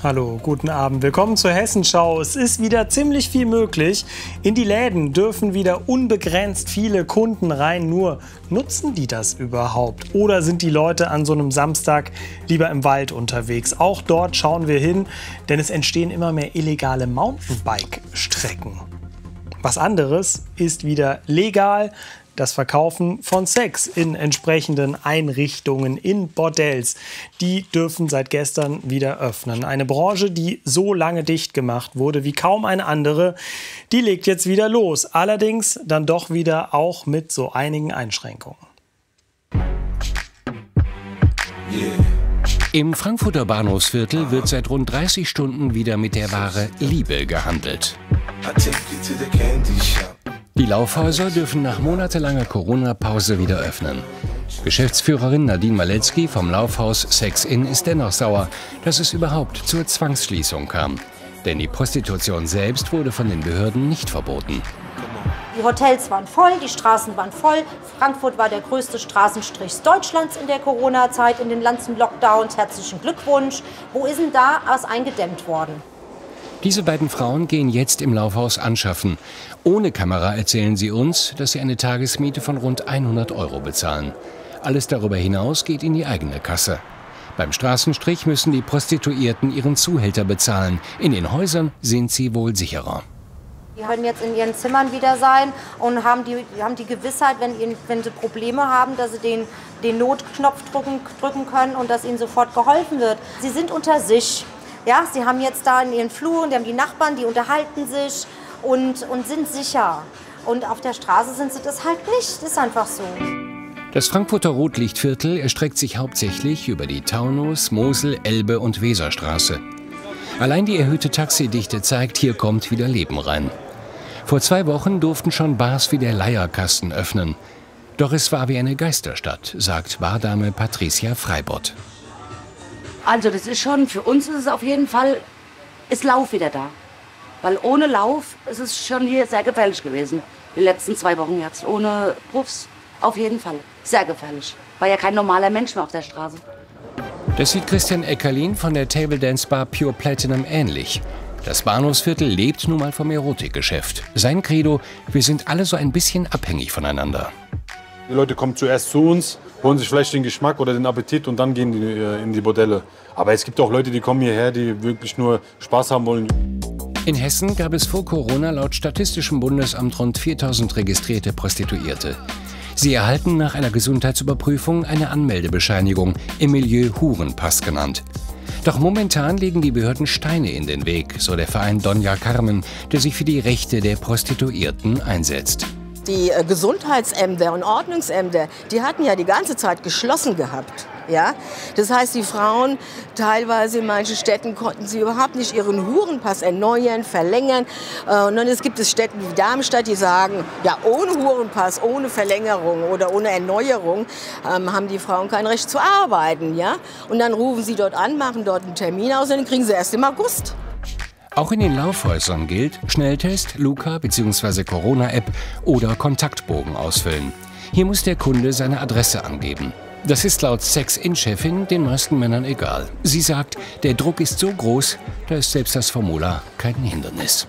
Hallo, guten Abend. Willkommen zur Hessenschau. Es ist wieder ziemlich viel möglich. In die Läden dürfen wieder unbegrenzt viele Kunden rein. Nur nutzen die das überhaupt? Oder sind die Leute an so einem Samstag lieber im Wald unterwegs? Auch dort schauen wir hin, denn es entstehen immer mehr illegale Mountainbike-Strecken. Was anderes ist wieder legal. Das Verkaufen von Sex in entsprechenden Einrichtungen, in Bordells. Die dürfen seit gestern wieder öffnen. Eine Branche, die so lange dicht gemacht wurde wie kaum eine andere, die legt jetzt wieder los. Allerdings dann doch wieder auch mit so einigen Einschränkungen. Im Frankfurter Bahnhofsviertel wird seit rund 30 Stunden wieder mit der Ware Liebe gehandelt. Die Laufhäuser dürfen nach monatelanger Corona-Pause wieder öffnen. Geschäftsführerin Nadine Maletzki vom Laufhaus Sex Inn ist dennoch sauer, dass es überhaupt zur Zwangsschließung kam. Denn die Prostitution selbst wurde von den Behörden nicht verboten. Die Hotels waren voll, die Straßen waren voll. Frankfurt war der größte Straßenstrich Deutschlands in der Corona-Zeit, in den ganzen Lockdowns. Herzlichen Glückwunsch. Wo ist denn da was eingedämmt worden? Diese beiden Frauen gehen jetzt im Laufhaus anschaffen. Ohne Kamera erzählen sie uns, dass sie eine Tagesmiete von rund 100 € bezahlen. Alles darüber hinaus geht in die eigene Kasse. Beim Straßenstrich müssen die Prostituierten ihren Zuhälter bezahlen. In den Häusern sind sie wohl sicherer. Die können jetzt in ihren Zimmern wieder sein und haben die Gewissheit, wenn sie Probleme haben, dass sie den Notknopf drücken können und dass ihnen sofort geholfen wird. Sie sind unter sich. Ja, sie haben jetzt da in ihren Fluren, die haben die Nachbarn, die unterhalten sich und sind sicher. Und auf der Straße sind sie das halt nicht. Das ist einfach so. Das Frankfurter Rotlichtviertel erstreckt sich hauptsächlich über die Taunus-, Mosel-, Elbe- und Weserstraße. Allein die erhöhte Taxidichte zeigt, hier kommt wieder Leben rein. Vor 2 Wochen durften schon Bars wie der Leierkasten öffnen. Doch es war wie eine Geisterstadt, sagt Bardame Patricia Freibott. Also das ist schon, für uns ist es auf jeden Fall, ist Lauf wieder da. Weil ohne Lauf ist es schon hier sehr gefährlich gewesen. Die letzten 2 Wochen jetzt. Ohne Puffs auf jeden Fall. Sehr gefährlich. War ja kein normaler Mensch mehr auf der Straße. Das sieht Christian Eckerlin von der Table Dance Bar Pure Platinum ähnlich. Das Bahnhofsviertel lebt nun mal vom Erotikgeschäft. Sein Credo, wir sind alle so ein bisschen abhängig voneinander. Die Leute kommen zuerst zu uns, holen sich vielleicht den Geschmack oder den Appetit und dann gehen die in die Bordelle. Aber es gibt auch Leute, die kommen hierher, die wirklich nur Spaß haben wollen. In Hessen gab es vor Corona laut Statistischem Bundesamt rund 4000 registrierte Prostituierte. Sie erhalten nach einer Gesundheitsüberprüfung eine Anmeldebescheinigung, im Milieu Hurenpass genannt. Doch momentan legen die Behörden Steine in den Weg, so der Verein Donja Carmen, der sich für die Rechte der Prostituierten einsetzt. Die Gesundheitsämter und Ordnungsämter, die hatten ja die ganze Zeit geschlossen gehabt. Ja? Das heißt, die Frauen, teilweise in manchen Städten, konnten sie überhaupt nicht ihren Hurenpass erneuern, verlängern. Und dann gibt es Städte wie Darmstadt, die sagen, ja, ohne Hurenpass, ohne Verlängerung oder ohne Erneuerung haben die Frauen kein Recht zu arbeiten. Ja? Und dann rufen sie dort an, machen dort einen Termin aus und dann kriegen sie erst im August. Auch in den Laufhäusern gilt Schnelltest, Luca bzw. Corona-App oder Kontaktbogen ausfüllen. Hier muss der Kunde seine Adresse angeben. Das ist laut Sex-In-Chefin den meisten Männern egal. Sie sagt, der Druck ist so groß, da ist selbst das Formular kein Hindernis.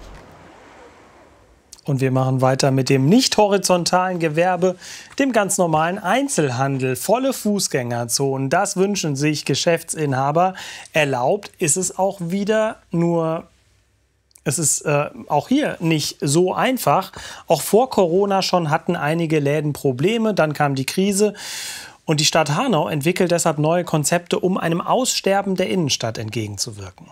Und wir machen weiter mit dem nicht horizontalen Gewerbe, dem ganz normalen Einzelhandel. Volle Fußgängerzonen, das wünschen sich Geschäftsinhaber. Erlaubt ist es auch wieder, nur es ist auch hier nicht so einfach. Auch vor Corona schon hatten einige Läden Probleme, dann kam die Krise. Und die Stadt Hanau entwickelt deshalb neue Konzepte, um einem Aussterben der Innenstadt entgegenzuwirken.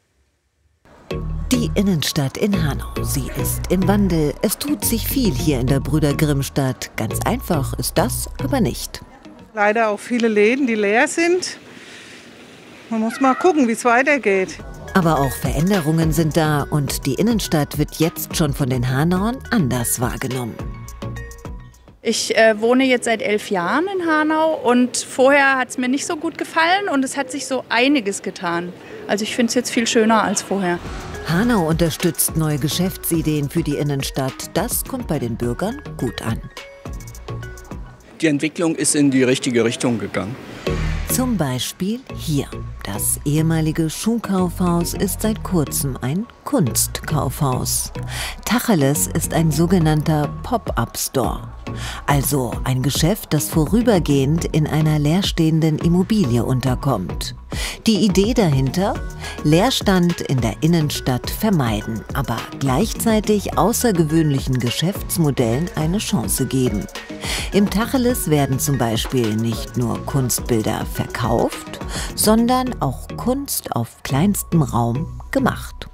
Die Innenstadt in Hanau, sie ist im Wandel. Es tut sich viel hier in der Brüder-Grimm-Stadt. Ganz einfach ist das aber nicht. Leider auch viele Läden, die leer sind. Man muss mal gucken, wie es weitergeht. Aber auch Veränderungen sind da und die Innenstadt wird jetzt schon von den Hanauern anders wahrgenommen. Ich wohne jetzt seit 11 Jahren in Hanau und vorher hat es mir nicht so gut gefallen und es hat sich so einiges getan. Also ich finde es jetzt viel schöner als vorher. Hanau unterstützt neue Geschäftsideen für die Innenstadt. Das kommt bei den Bürgern gut an. Die Entwicklung ist in die richtige Richtung gegangen. Zum Beispiel hier. Das ehemalige Schuhkaufhaus ist seit kurzem ein Kunstkaufhaus. Tacheles ist ein sogenannter Pop-up-Store. Also ein Geschäft, das vorübergehend in einer leerstehenden Immobilie unterkommt. Die Idee dahinter? Leerstand in der Innenstadt vermeiden, aber gleichzeitig außergewöhnlichen Geschäftsmodellen eine Chance geben. Im Tacheles werden zum Beispiel nicht nur Kunstbilder verkauft, sondern auch Kunst auf kleinstem Raum gemacht.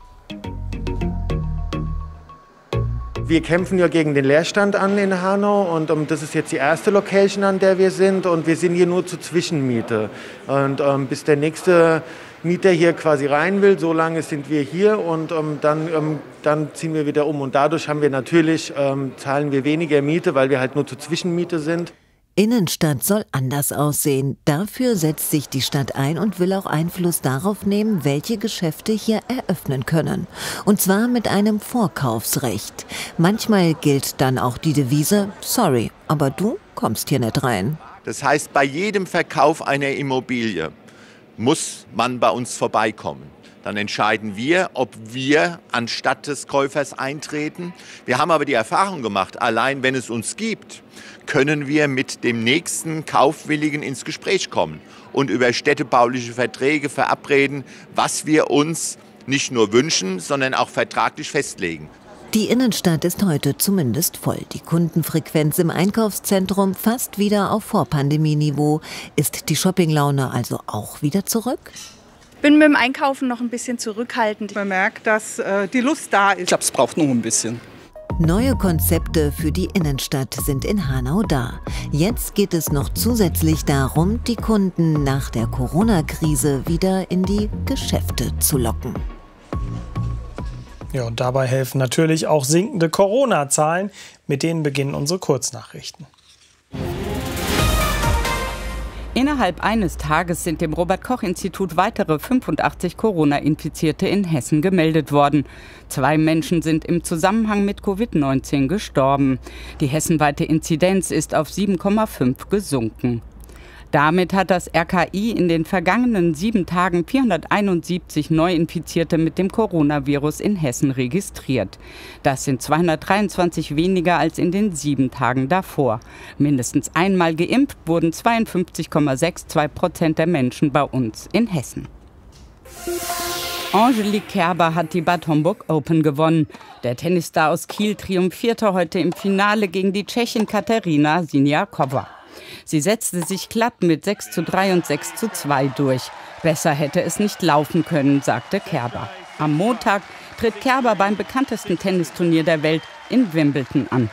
Wir kämpfen ja gegen den Leerstand an in Hanau und das ist jetzt die erste Location, an der wir sind und wir sind hier nur zur Zwischenmiete. Und bis der nächste Mieter hier quasi rein will, so lange sind wir hier und dann ziehen wir wieder um. Und dadurch haben wir natürlich, zahlen wir weniger Miete, weil wir halt nur zur Zwischenmiete sind. Innenstadt soll anders aussehen. Dafür setzt sich die Stadt ein und will auch Einfluss darauf nehmen, welche Geschäfte hier eröffnen können. Und zwar mit einem Vorkaufsrecht. Manchmal gilt dann auch die Devise, sorry, aber du kommst hier nicht rein. Das heißt, bei jedem Verkauf einer Immobilie muss man bei uns vorbeikommen. Dann entscheiden wir, ob wir anstatt des Käufers eintreten. Wir haben aber die Erfahrung gemacht, allein wenn es uns gibt, können wir mit dem nächsten Kaufwilligen ins Gespräch kommen und über städtebauliche Verträge verabreden, was wir uns nicht nur wünschen, sondern auch vertraglich festlegen. Die Innenstadt ist heute zumindest voll. Die Kundenfrequenz im Einkaufszentrum fast wieder auf Vorpandemieniveau. Ist die Shoppinglaune also auch wieder zurück? Ich bin mit dem Einkaufen noch ein bisschen zurückhaltend. Man merkt, dass die Lust da ist. Ich glaube, es braucht noch ein bisschen. Neue Konzepte für die Innenstadt sind in Hanau da. Jetzt geht es noch zusätzlich darum, die Kunden nach der Corona-Krise wieder in die Geschäfte zu locken. Ja, und dabei helfen natürlich auch sinkende Corona-Zahlen. Mit denen beginnen unsere Kurznachrichten. Innerhalb eines Tages sind dem Robert-Koch-Institut weitere 85 Corona-Infizierte in Hessen gemeldet worden. 2 Menschen sind im Zusammenhang mit Covid-19 gestorben. Die hessenweite Inzidenz ist auf 7,5 gesunken. Damit hat das RKI in den vergangenen 7 Tagen 471 Neuinfizierte mit dem Coronavirus in Hessen registriert. Das sind 223 weniger als in den 7 Tagen davor. Mindestens einmal geimpft wurden 52,62% der Menschen bei uns in Hessen. Angelique Kerber hat die Bad Homburg Open gewonnen. Der Tennisstar aus Kiel triumphierte heute im Finale gegen die Tschechin Kateřina Siniaková. Sie setzte sich glatt mit 6:3 und 6:2 durch. Besser hätte es nicht laufen können, sagte Kerber. Am Montag tritt Kerber beim bekanntesten Tennisturnier der Welt in Wimbledon an.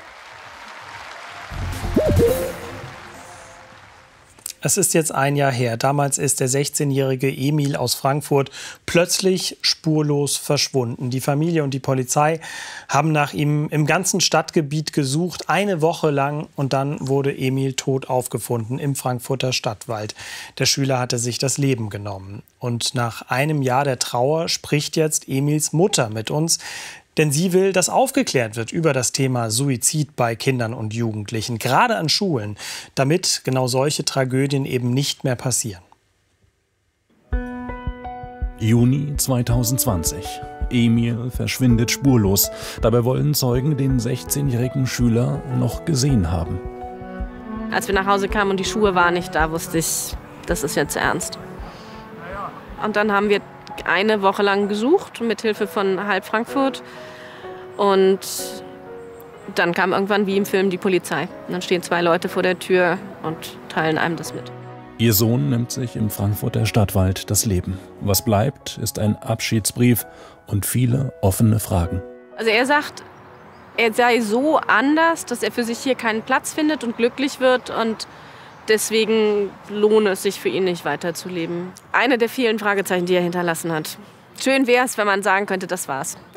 Es ist jetzt ein Jahr her. Damals ist der 16-jährige Emil aus Frankfurt plötzlich spurlos verschwunden. Die Familie und die Polizei haben nach ihm im ganzen Stadtgebiet gesucht, eine Woche lang. Und dann wurde Emil tot aufgefunden im Frankfurter Stadtwald. Der Schüler hatte sich das Leben genommen. Und nach einem Jahr der Trauer spricht jetzt Emils Mutter mit uns. Denn sie will, dass aufgeklärt wird über das Thema Suizid bei Kindern und Jugendlichen, gerade an Schulen, damit genau solche Tragödien eben nicht mehr passieren. Juni 2020. Emil verschwindet spurlos. Dabei wollen Zeugen den 16-jährigen Schüler noch gesehen haben. Als wir nach Hause kamen und die Schuhe waren nicht da, wusste ich, das ist jetzt ernst. Und dann haben wir eine Woche lang gesucht, mit Hilfe von halb Frankfurt. Und dann kam irgendwann wie im Film die Polizei. Und dann stehen 2 Leute vor der Tür und teilen einem das mit. Ihr Sohn nimmt sich im Frankfurter Stadtwald das Leben. Was bleibt, ist ein Abschiedsbrief und viele offene Fragen. Also er sagt, er sei so anders, dass er für sich hier keinen Platz findet und glücklich wird. Und deswegen lohne es sich für ihn nicht weiterzuleben. Eine der vielen Fragezeichen, die er hinterlassen hat. Schön wäre es, wenn man sagen könnte, das war's.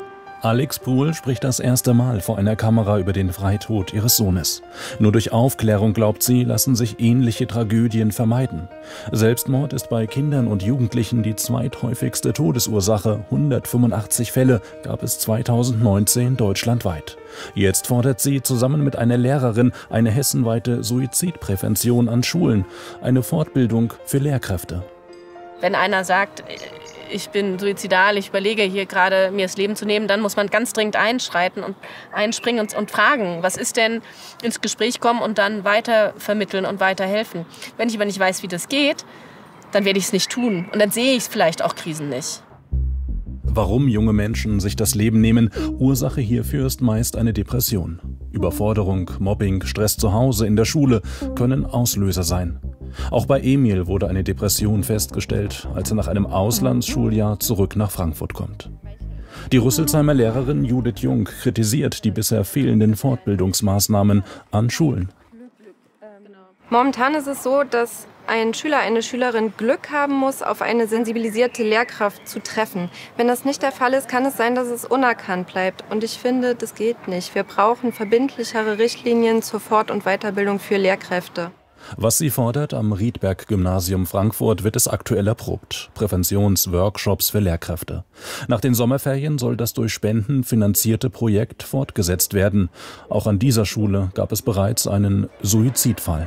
Alex Pool spricht das erste Mal vor einer Kamera über den Freitod ihres Sohnes. Nur durch Aufklärung, glaubt sie, lassen sich ähnliche Tragödien vermeiden. Selbstmord ist bei Kindern und Jugendlichen die zweithäufigste Todesursache. 185 Fälle gab es 2019 deutschlandweit. Jetzt fordert sie zusammen mit einer Lehrerin eine hessenweite Suizidprävention an Schulen, eine Fortbildung für Lehrkräfte. Wenn einer sagt, ich bin suizidal, ich überlege hier gerade, mir das Leben zu nehmen, dann muss man ganz dringend einschreiten und einspringen und fragen, was ist denn, ins Gespräch kommen und dann weiter vermitteln und weiterhelfen. Wenn ich aber nicht weiß, wie das geht, dann werde ich es nicht tun und dann sehe ich vielleicht auch Krisen nicht. Warum junge Menschen sich das Leben nehmen, Ursache hierfür ist meist eine Depression. Überforderung, Mobbing, Stress zu Hause, in der Schule können Auslöser sein. Auch bei Emil wurde eine Depression festgestellt, als er nach einem Auslandsschuljahr zurück nach Frankfurt kommt. Die Rüsselsheimer Lehrerin Judith Jung kritisiert die bisher fehlenden Fortbildungsmaßnahmen an Schulen. Momentan ist es so, dass ein Schüler, eine Schülerin Glück haben muss, auf eine sensibilisierte Lehrkraft zu treffen. Wenn das nicht der Fall ist, kann es sein, dass es unerkannt bleibt. Und ich finde, das geht nicht. Wir brauchen verbindlichere Richtlinien zur Fort- und Weiterbildung für Lehrkräfte. Was sie fordert, am Riedberg-Gymnasium Frankfurt wird es aktuell erprobt. Präventionsworkshops für Lehrkräfte. Nach den Sommerferien soll das durch Spenden finanzierte Projekt fortgesetzt werden. Auch an dieser Schule gab es bereits einen Suizidfall.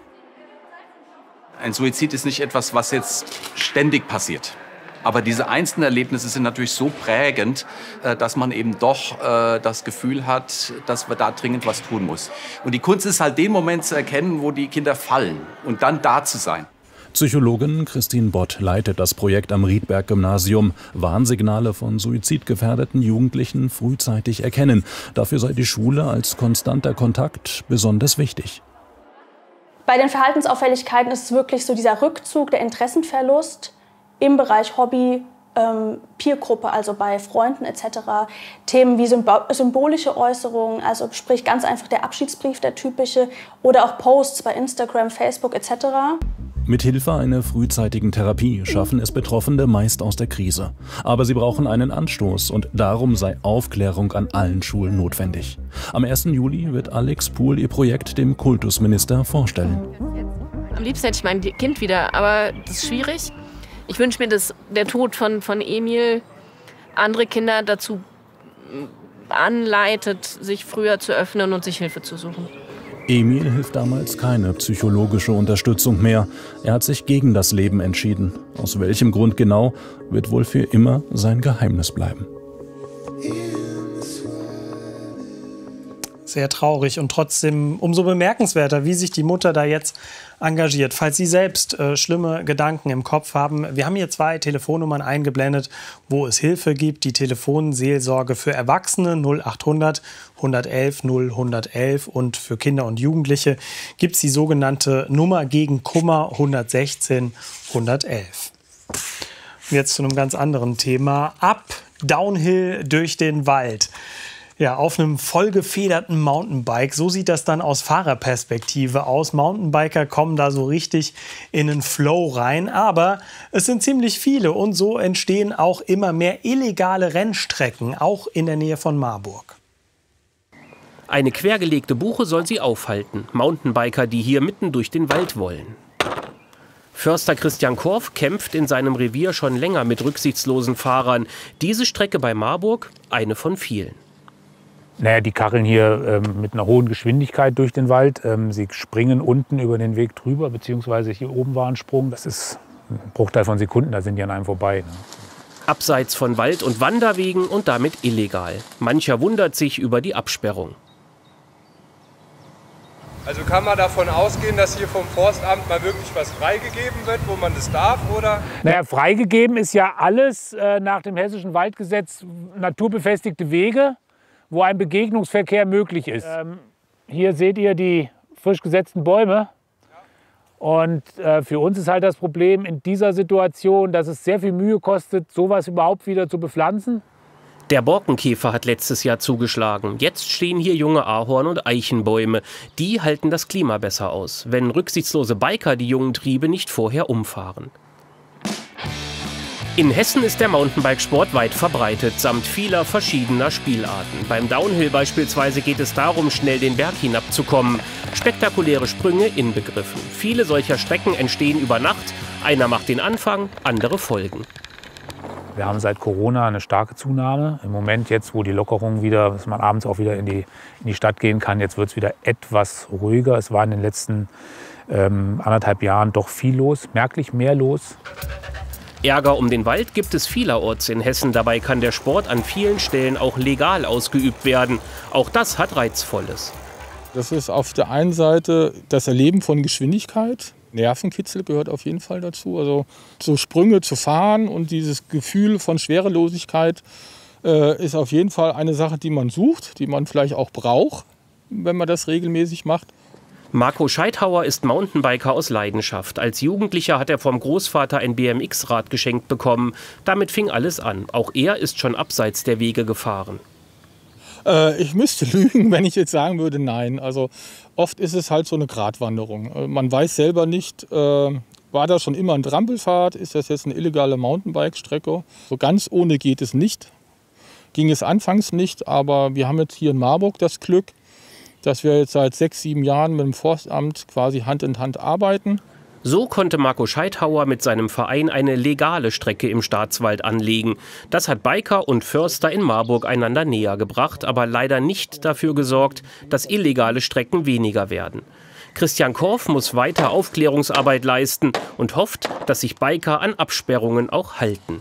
Ein Suizid ist nicht etwas, was jetzt ständig passiert. Aber diese einzelnen Erlebnisse sind natürlich so prägend, dass man eben doch das Gefühl hat, dass man da dringend was tun muss. Und die Kunst ist halt den Moment zu erkennen, wo die Kinder fallen und dann da zu sein. Psychologin Christine Bott leitet das Projekt am Riedberg-Gymnasium. Warnsignale von suizidgefährdeten Jugendlichen frühzeitig erkennen. Dafür sei die Schule als konstanter Kontakt besonders wichtig. Bei den Verhaltensauffälligkeiten ist es wirklich so dieser Rückzug, der Interessenverlust im Bereich Hobby, Peergruppe, also bei Freunden etc. Themen wie symbolische Äußerungen, also sprich ganz einfach der Abschiedsbrief, der typische, oder auch Posts bei Instagram, Facebook etc. Mit Hilfe einer frühzeitigen Therapie schaffen es Betroffene meist aus der Krise. Aber sie brauchen einen Anstoß und darum sei Aufklärung an allen Schulen notwendig. Am 1. Juli wird Alex Pool ihr Projekt dem Kultusminister vorstellen. Am liebsten hätte ich mein Kind wieder, aber das ist schwierig. Ich wünsche mir, dass der Tod von Emil andere Kinder dazu anleitet, sich früher zu öffnen und sich Hilfe zu suchen. Emil hilft damals keine psychologische Unterstützung mehr. Er hat sich gegen das Leben entschieden. Aus welchem Grund genau, wird wohl für immer sein Geheimnis bleiben. Sehr traurig und trotzdem umso bemerkenswerter, wie sich die Mutter da jetzt engagiert. Falls Sie selbst schlimme Gedanken im Kopf haben, wir haben hier 2 Telefonnummern eingeblendet, wo es Hilfe gibt. Die Telefonseelsorge für Erwachsene 0800 111 0111 und für Kinder und Jugendliche gibt es die sogenannte Nummer gegen Kummer 116 111. Jetzt zu einem ganz anderen Thema. Ab Downhill durch den Wald. Ja, auf einem vollgefederten Mountainbike. So sieht das dann aus Fahrerperspektive aus. Mountainbiker kommen da so richtig in den Flow rein. Aber es sind ziemlich viele und so entstehen auch immer mehr illegale Rennstrecken, auch in der Nähe von Marburg. Eine quergelegte Buche soll sie aufhalten. Mountainbiker, die hier mitten durch den Wald wollen. Förster Christian Korff kämpft in seinem Revier schon länger mit rücksichtslosen Fahrern. Diese Strecke bei Marburg, eine von vielen. Naja, die kacheln hier mit einer hohen Geschwindigkeit durch den Wald. Sie springen unten über den Weg drüber, beziehungsweise hier oben war ein Sprung. Das ist ein Bruchteil von Sekunden, da sind die an einem vorbei. Abseits von Wald- und Wanderwegen und damit illegal. Mancher wundert sich über die Absperrung. Also kann man davon ausgehen, dass hier vom Forstamt mal wirklich was freigegeben wird, wo man das darf, oder? Naja, freigegeben ist ja alles nach dem Hessischen Waldgesetz naturbefestigte Wege, wo ein Begegnungsverkehr möglich ist. Hier seht ihr die frisch gesetzten Bäume. Und für uns ist halt das Problem in dieser Situation, dass es sehr viel Mühe kostet, sowas überhaupt wieder zu bepflanzen. Der Borkenkäfer hat letztes Jahr zugeschlagen. Jetzt stehen hier junge Ahorn- und Eichenbäume. Die halten das Klima besser aus, wenn rücksichtslose Biker die jungen Triebe nicht vorher umfahren. In Hessen ist der Mountainbikesport weit verbreitet, samt vieler verschiedener Spielarten. Beim Downhill beispielsweise geht es darum, schnell den Berg hinabzukommen. Spektakuläre Sprünge inbegriffen. Viele solcher Strecken entstehen über Nacht. Einer macht den Anfang, andere folgen. Wir haben seit Corona eine starke Zunahme. Im Moment jetzt, wo die Lockerungen wieder, dass man abends auch wieder in die Stadt gehen kann, jetzt wird es wieder etwas ruhiger. Es war in den letzten 1,5 Jahren doch viel los, merklich mehr los. Ärger um den Wald gibt es vielerorts in Hessen. Dabei kann der Sport an vielen Stellen auch legal ausgeübt werden. Auch das hat Reizvolles. Das ist auf der einen Seite das Erleben von Geschwindigkeit. Nervenkitzel gehört auf jeden Fall dazu. Also so Sprünge zu fahren und dieses Gefühl von Schwerelosigkeit ist auf jeden Fall eine Sache, die man sucht, die man vielleicht auch braucht, wenn man das regelmäßig macht. Marco Scheithauer ist Mountainbiker aus Leidenschaft. Als Jugendlicher hat er vom Großvater ein BMX-Rad geschenkt bekommen. Damit fing alles an. Auch er ist schon abseits der Wege gefahren. Ich müsste lügen, wenn ich jetzt sagen würde, nein. Also oft ist es halt so eine Gratwanderung. Man weiß selber nicht, war das schon immer ein Trampelfahrt? Ist das jetzt eine illegale Mountainbike-Strecke? So ganz ohne geht es nicht. Ging es anfangs nicht, aber wir haben jetzt hier in Marburg das Glück, dass wir jetzt seit 6, 7 Jahren mit dem Forstamt quasi Hand in Hand arbeiten. So konnte Marco Scheithauer mit seinem Verein eine legale Strecke im Staatswald anlegen. Das hat Biker und Förster in Marburg einander näher gebracht, aber leider nicht dafür gesorgt, dass illegale Strecken weniger werden. Christian Korff muss weiter Aufklärungsarbeit leisten und hofft, dass sich Biker an Absperrungen auch halten.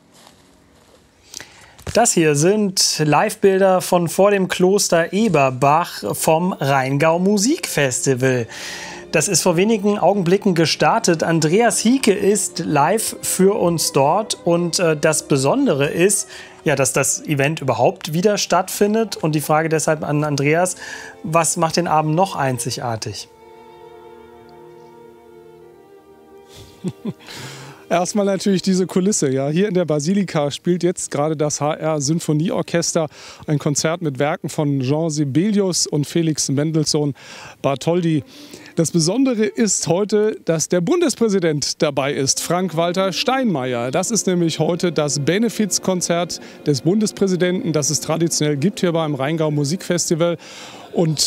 Das hier sind Live-Bilder von vor dem Kloster Eberbach vom Rheingau Musikfestival. Das ist vor wenigen Augenblicken gestartet. Andreas Hieke ist live für uns dort. Und das Besondere ist, ja, dass das Event überhaupt wieder stattfindet. Und die Frage deshalb an Andreas, was macht den Abend noch einzigartig? Erstmal natürlich diese Kulisse. Ja. Hier in der Basilika spielt jetzt gerade das HR Sinfonieorchester ein Konzert mit Werken von Jean Sibelius und Felix Mendelssohn Bartholdy. Das Besondere ist heute, dass der Bundespräsident dabei ist, Frank-Walter Steinmeier. Das ist nämlich heute das Benefizkonzert des Bundespräsidenten, das es traditionell gibt hier beim Rheingau Musikfestival. Und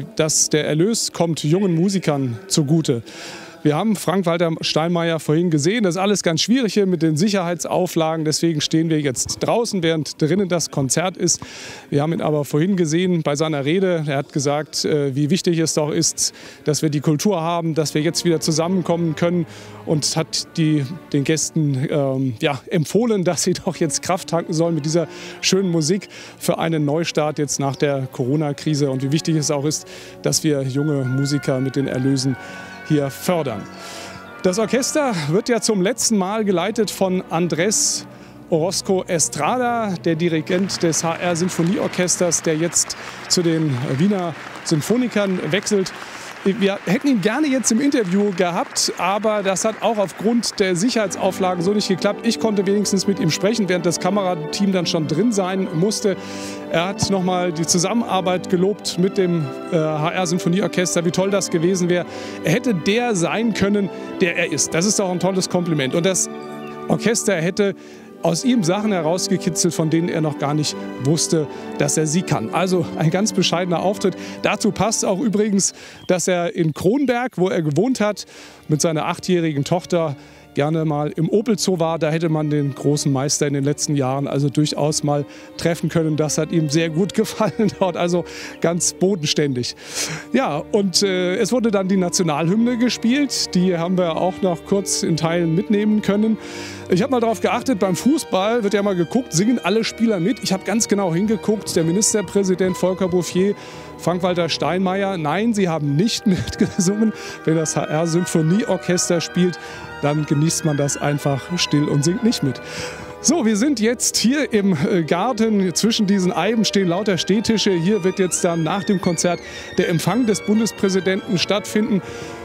der Erlös kommt jungen Musikern zugute. Wir haben Frank-Walter Steinmeier vorhin gesehen. Das ist alles ganz schwierig hier mit den Sicherheitsauflagen. Deswegen stehen wir jetzt draußen, während drinnen das Konzert ist. Wir haben ihn aber vorhin gesehen bei seiner Rede. Er hat gesagt, wie wichtig es doch ist, dass wir die Kultur haben, dass wir jetzt wieder zusammenkommen können. Und hat den Gästen empfohlen, dass sie doch jetzt Kraft tanken sollen mit dieser schönen Musik für einen Neustart jetzt nach der Corona-Krise. Und wie wichtig es auch ist, dass wir junge Musiker mit den Erlösen hier fördern. Das Orchester wird ja zum letzten Mal geleitet von Andrés Orozco Estrada, der Dirigent des HR Sinfonieorchesters, der jetzt zu den Wiener Sinfonikern wechselt. Wir hätten ihn gerne jetzt im Interview gehabt, aber das hat auch aufgrund der Sicherheitsauflagen so nicht geklappt. Ich konnte wenigstens mit ihm sprechen, während das Kamerateam dann schon drin sein musste. Er hat nochmal die Zusammenarbeit gelobt mit dem HR Sinfonieorchester, wie toll das gewesen wäre. Er hätte der sein können, der er ist. Das ist doch ein tolles Kompliment. Und das Orchester hätte aus ihm Sachen herausgekitzelt, von denen er noch gar nicht wusste, dass er sie kann. Also ein ganz bescheidener Auftritt. Dazu passt auch übrigens, dass er in Kronberg, wo er gewohnt hat, mit seiner 8-jährigen Tochter gerne mal im Opel Zoo war. Da hätte man den großen Meister in den letzten Jahren also durchaus mal treffen können. Das hat ihm sehr gut gefallen dort, also ganz bodenständig. Ja, und es wurde dann die Nationalhymne gespielt. Die haben wir auch noch kurz in Teilen mitnehmen können. Ich habe mal darauf geachtet, beim Fußball wird ja mal geguckt, singen alle Spieler mit. Ich habe ganz genau hingeguckt, der Ministerpräsident Volker Bouffier, Frank-Walter Steinmeier, nein, sie haben nicht mitgesungen. Wenn das HR Sinfonieorchester spielt, dann genießt man das einfach still und singt nicht mit. So, wir sind jetzt hier im Garten. Zwischen diesen Eiben stehen lauter Stehtische. Hier wird jetzt dann nach dem Konzert der Empfang des Bundespräsidenten stattfinden.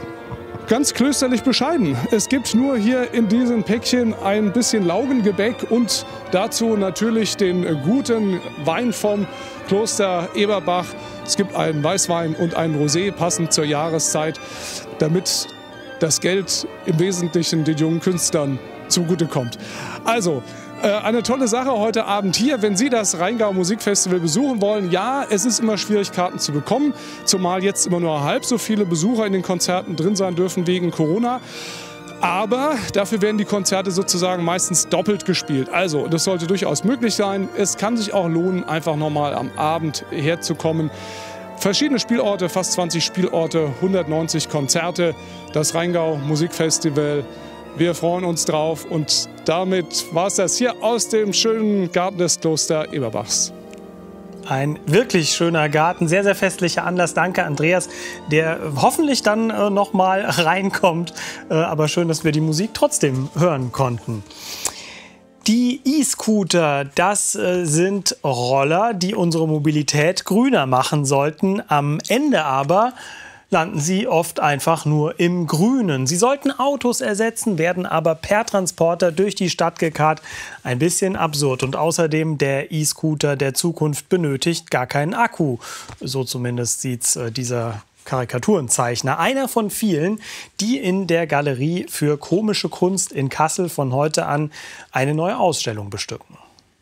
Ganz klösterlich bescheiden. Es gibt nur hier in diesem Päckchen ein bisschen Laugengebäck und dazu natürlich den guten Wein vom Kloster Eberbach. Es gibt einen Weißwein und einen Rosé, passend zur Jahreszeit, damit das Geld im Wesentlichen den jungen Künstlern zugutekommt. Also, eine tolle Sache heute Abend hier, wenn Sie das Rheingau Musikfestival besuchen wollen. Ja, es ist immer schwierig, Karten zu bekommen, zumal jetzt immer nur halb so viele Besucher in den Konzerten drin sein dürfen wegen Corona. Aber dafür werden die Konzerte sozusagen meistens doppelt gespielt. Also, das sollte durchaus möglich sein. Es kann sich auch lohnen, einfach nochmal am Abend herzukommen. Verschiedene Spielorte, fast 20 Spielorte, 190 Konzerte, das Rheingau Musikfestival. Wir freuen uns drauf und damit war es das hier aus dem schönen Garten des Kloster Eberbachs. Ein wirklich schöner Garten, sehr, sehr festlicher Anlass. Danke, Andreas, der hoffentlich dann noch mal reinkommt. Aber schön, dass wir die Musik trotzdem hören konnten. Die E-Scooter, das sind Roller, die unsere Mobilität grüner machen sollten. Am Ende aber landen sie oft einfach nur im Grünen. Sie sollten Autos ersetzen, werden aber per Transporter durch die Stadt gekarrt. Ein bisschen absurd. Und außerdem, der E-Scooter der Zukunft benötigt gar keinen Akku. So zumindest sieht's dieser Karikaturenzeichner. Einer von vielen, die in der Galerie für komische Kunst in Kassel von heute an eine neue Ausstellung bestücken.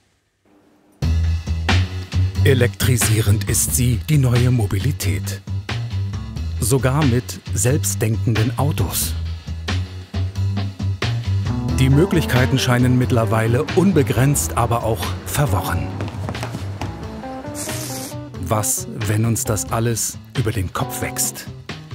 Elektrisierend ist sie, die neue Mobilität. Sogar mit selbstdenkenden Autos. Die Möglichkeiten scheinen mittlerweile unbegrenzt, aber auch verworren. Was, wenn uns das alles über den Kopf wächst?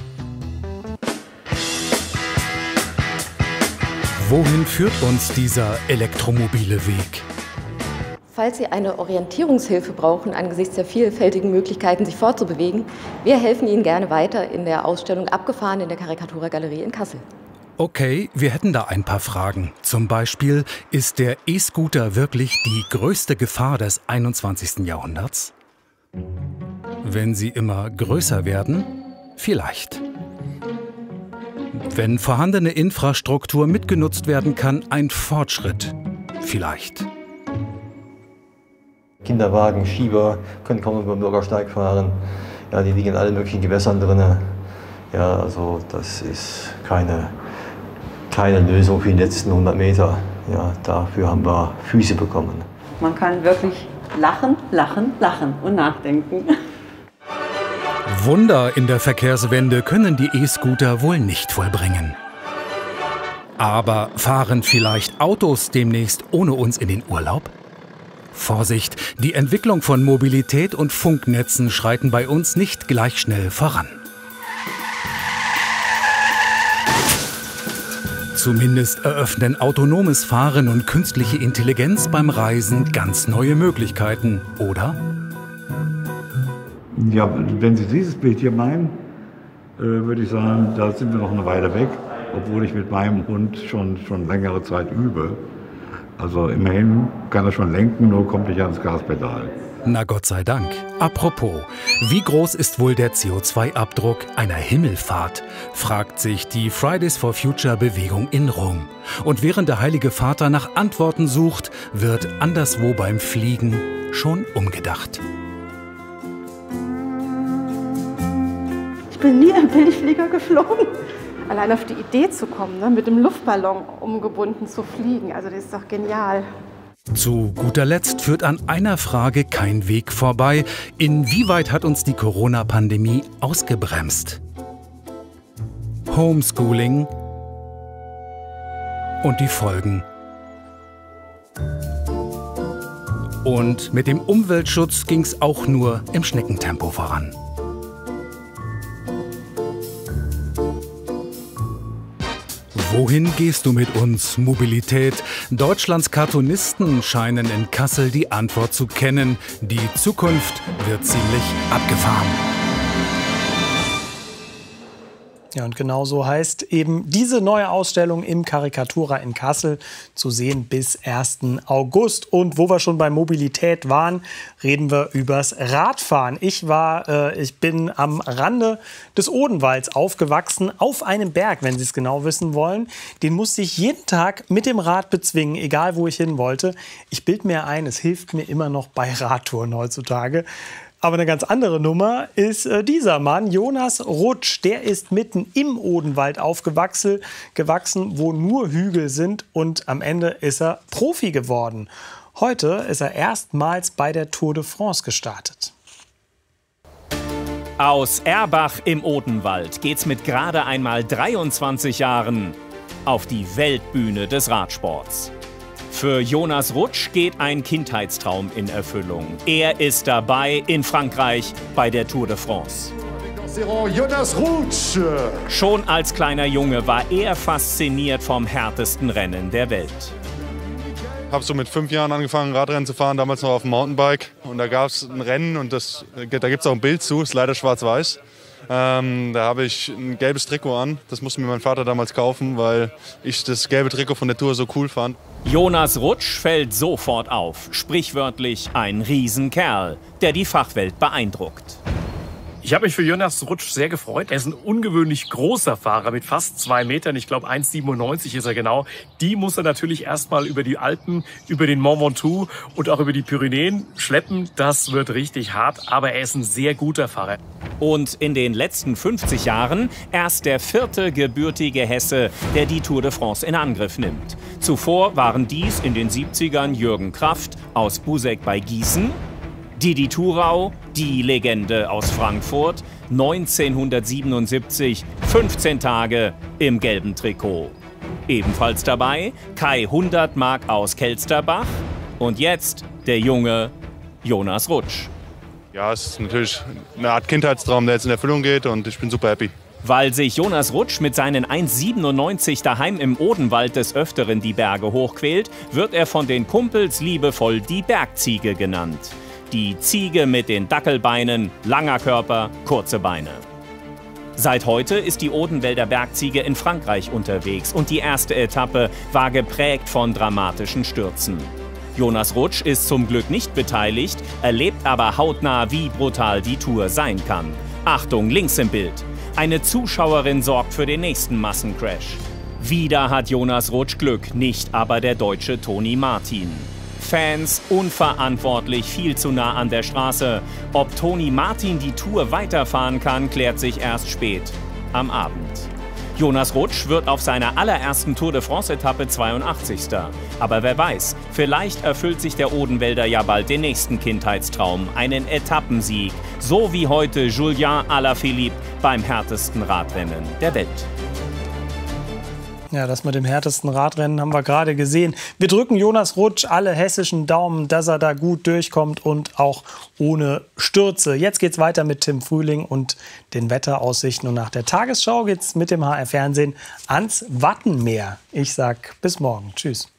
Wohin führt uns dieser elektromobile Weg? Falls Sie eine Orientierungshilfe brauchen angesichts der vielfältigen Möglichkeiten, sich fortzubewegen, wir helfen Ihnen gerne weiter in der Ausstellung Abgefahren in der Karikatura-Galerie in Kassel. Okay, wir hätten da ein paar Fragen. Zum Beispiel, ist der E-Scooter wirklich die größte Gefahr des 21. Jahrhunderts? Wenn sie immer größer werden, vielleicht. Wenn vorhandene Infrastruktur mitgenutzt werden kann, ein Fortschritt, vielleicht. Kinderwagen, Schieber können kaum über den Bürgersteig fahren. Ja, die liegen in allen möglichen Gewässern drin. Ja, also das ist keine Lösung für die letzten 100 Meter. Ja, dafür haben wir Füße bekommen. Man kann wirklich lachen, lachen, lachen und nachdenken. Wunder in der Verkehrswende können die E-Scooter wohl nicht vollbringen. Aber fahren vielleicht Autos demnächst ohne uns in den Urlaub? Vorsicht, die Entwicklung von Mobilität und Funknetzen schreiten bei uns nicht gleich schnell voran. Zumindest eröffnen autonomes Fahren und künstliche Intelligenz beim Reisen ganz neue Möglichkeiten, oder? Ja, wenn Sie dieses Bild hier meinen, würde ich sagen, da sind wir noch eine Weile weg, obwohl ich mit meinem Hund schon längere Zeit übe. Also immerhin kann er schon lenken, nur kommt nicht ans Gaspedal. Na Gott sei Dank. Apropos, wie groß ist wohl der CO2-Abdruck einer Himmelfahrt, fragt sich die Fridays for Future Bewegung in Rom. Und während der Heilige Vater nach Antworten sucht, wird anderswo beim Fliegen schon umgedacht. Ich bin nie im Billigflieger geflogen. Allein auf die Idee zu kommen, ne, mit dem Luftballon umgebunden zu fliegen, also das ist doch genial. Zu guter Letzt führt an einer Frage kein Weg vorbei. Inwieweit hat uns die Corona-Pandemie ausgebremst? Homeschooling und die Folgen. Und mit dem Umweltschutz ging es auch nur im Schneckentempo voran. Wohin gehst du mit uns, Mobilität? Deutschlands Cartoonisten scheinen in Kassel die Antwort zu kennen. Die Zukunft wird ziemlich abgefahren. Ja, und genau so heißt eben diese neue Ausstellung im Karikatura in Kassel zu sehen bis 1. August. Und wo wir schon bei Mobilität waren, reden wir übers Radfahren. Ich bin am Rande des Odenwalds aufgewachsen, auf einem Berg, wenn Sie es genau wissen wollen. Den musste ich jeden Tag mit dem Rad bezwingen, egal wo ich hin wollte. Ich bilde mir ein, es hilft mir immer noch bei Radtouren heutzutage. Aber eine ganz andere Nummer ist dieser Mann, Jonas Rutsch. Der ist mitten im Odenwald aufgewachsen, wo nur Hügel sind, und am Ende ist er Profi geworden. Heute ist er erstmals bei der Tour de France gestartet. Aus Erbach im Odenwald geht's mit gerade einmal 23 Jahren auf die Weltbühne des Radsports. Für Jonas Rutsch geht ein Kindheitstraum in Erfüllung. Er ist dabei in Frankreich bei der Tour de France. Jonas Rutsch. Schon als kleiner Junge war er fasziniert vom härtesten Rennen der Welt. Ich habe so mit 5 Jahren angefangen, Radrennen zu fahren, damals noch auf dem Mountainbike. Und da gab es ein Rennen, und da gibt es auch ein Bild zu, ist leider schwarz-weiß. Da habe ich ein gelbes Trikot an. Das musste mir mein Vater damals kaufen, weil ich das gelbe Trikot von der Tour so cool fand. Jonas Rutsch fällt sofort auf. Sprichwörtlich ein Riesenkerl, der die Fachwelt beeindruckt. Ich habe mich für Jonas Rutsch sehr gefreut. Er ist ein ungewöhnlich großer Fahrer mit fast 2 Metern. Ich glaube 1,97 ist er genau. Die muss er natürlich erstmal über die Alpen, über den Mont Ventoux und auch über die Pyrenäen schleppen. Das wird richtig hart, aber er ist ein sehr guter Fahrer. Und in den letzten 50 Jahren erst der 4. gebürtige Hesse, der die Tour de France in Angriff nimmt. Zuvor waren dies in den 70ern Jürgen Kraft aus Buseck bei Gießen, Didi Thurau, die Legende aus Frankfurt, 1977, 15 Tage im gelben Trikot. Ebenfalls dabei Kai Hundertmark aus Kelsterbach und jetzt der junge Jonas Rutsch. Ja, es ist natürlich eine Art Kindheitstraum, der jetzt in Erfüllung geht, und ich bin super happy. Weil sich Jonas Rutsch mit seinen 1,97 daheim im Odenwald des Öfteren die Berge hochquält, wird er von den Kumpels liebevoll die Bergziege genannt. Die Ziege mit den Dackelbeinen, langer Körper, kurze Beine. Seit heute ist die Odenwälder Bergziege in Frankreich unterwegs, und die erste Etappe war geprägt von dramatischen Stürzen. Jonas Rutsch ist zum Glück nicht beteiligt, erlebt aber hautnah, wie brutal die Tour sein kann. Achtung, links im Bild. Eine Zuschauerin sorgt für den nächsten Massencrash. Wieder hat Jonas Rutsch Glück, nicht aber der Deutsche Toni Martin. Fans unverantwortlich viel zu nah an der Straße. Ob Toni Martin die Tour weiterfahren kann, klärt sich erst spät am Abend. Jonas Rutsch wird auf seiner allerersten Tour de France-Etappe 82. Aber wer weiß, vielleicht erfüllt sich der Odenwälder ja bald den nächsten Kindheitstraum, einen Etappensieg, so wie heute Julien Alaphilippe beim härtesten Radrennen der Welt. Ja, das mit dem härtesten Radrennen haben wir gerade gesehen. Wir drücken Jonas Rutsch alle hessischen Daumen, dass er da gut durchkommt und auch ohne Stürze. Jetzt geht's weiter mit Tim Frühling und den Wetteraussichten. Und nach der Tagesschau geht's mit dem HR Fernsehen ans Wattenmeer. Ich sag bis morgen. Tschüss.